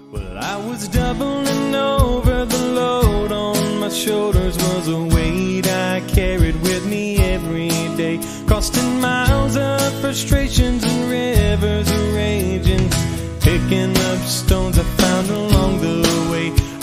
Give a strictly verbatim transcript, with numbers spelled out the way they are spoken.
Well, I was doubling over, the load on my shoulders was a weight I carried with me every day, costing miles of frustrations and rivers of raging, picking up stones I found along the way.